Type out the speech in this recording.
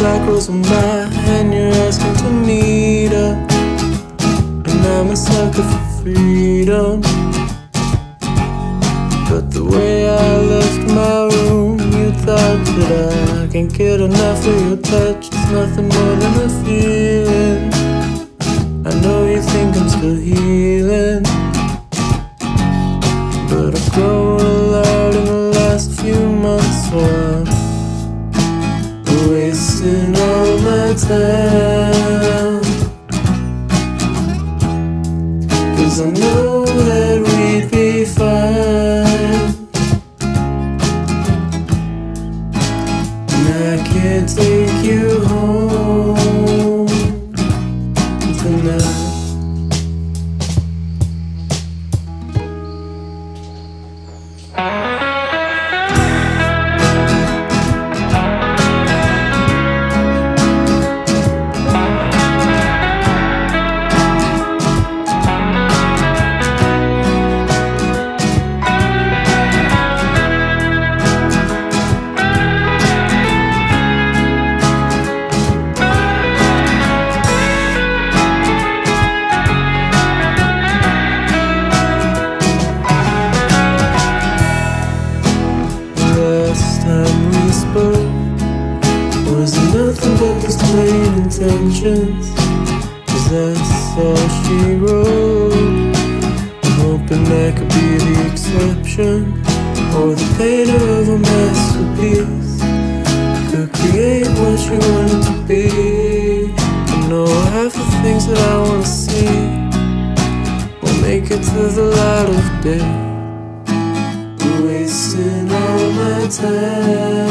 black rolls on by and you're asking to meet up. And I'm a sucker for freedom, but the way I left my room, you thought that I can't get enough of your touch. It's nothing more than a feeling. I know you think I'm still healing, but I've grown a lot in the last few months, so I'm wasting all my time. 'Cause I know that we'd be fine, and I can't take you home tonight. Was nothing but these plain intentions, 'cause that's all she wrote. I'm hoping I could be the exception, or the painter of a masterpiece. Could create what she wanted to be. I know half the things that I want to see will make it to the light of day. Wasting all my time.